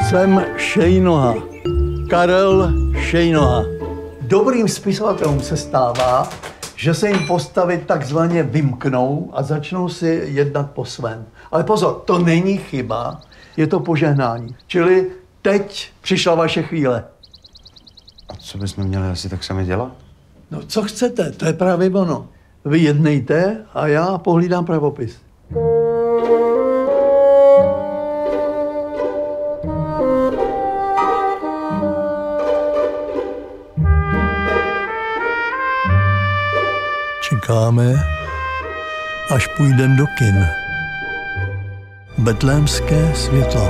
Jsem Šejnoha. Karel Šejnoha. Dobrým spisovatelům se stává, že se jim postavy takzvaně vymknou a začnou si jednat po svém. Ale pozor, to není chyba, je to požehnání. Čili teď přišla vaše chvíle. A co bychom měli asi tak sami dělat? No co chcete, to je právě ono. Vy jednejte a já pohlídám pravopis. Čekáme, až půjdem do kin. Betlémské světlo.